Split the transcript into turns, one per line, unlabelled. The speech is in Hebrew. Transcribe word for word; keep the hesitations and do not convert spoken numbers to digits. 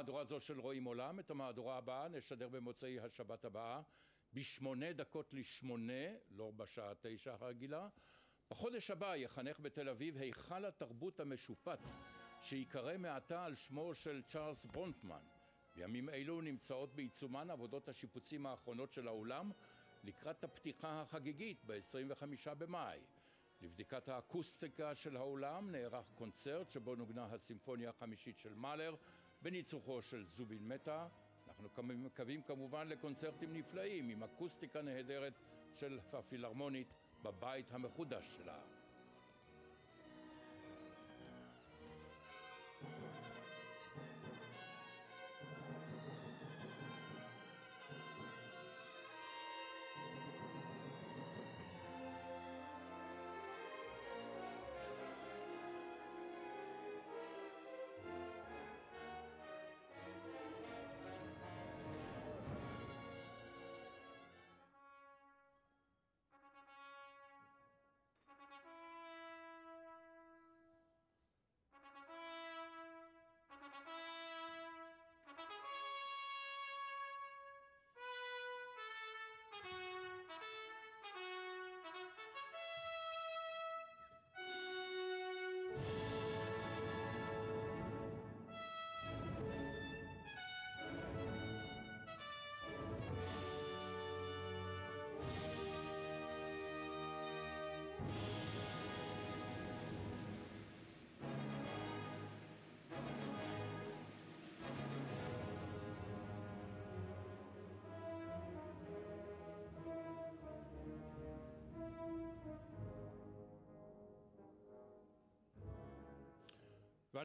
מהדורה זו של רואים עולם. את המהדורה הבאה נשדר במוצאי השבת הבאה בשמונה דקות לשמונה, לא בשעה תשע הרגילה. בחודש הבא יחנך בתל אביב היכל התרבות המשופץ, שיקרא מעתה על שמו של צ'ארלס ברונפמן. בימים אלו נמצאות בעיצומן עבודות השיפוצים האחרונות של האולם לקראת הפתיחה החגיגית ב-עשרים וחמישה במאי. לבדיקת האקוסטיקה של האולם נערך קונצרט שבו נוגנה הסימפוניה החמישית של מאלר בניצוחו של זובין מטה. אנחנו מקווים כמובן לקונצרטים נפלאים עם אקוסטיקה נהדרת של הפילהרמונית בבית המחודש שלה.